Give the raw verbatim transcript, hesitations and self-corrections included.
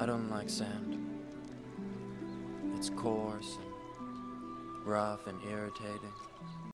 I don't like sand. It's coarse and rough and irritating.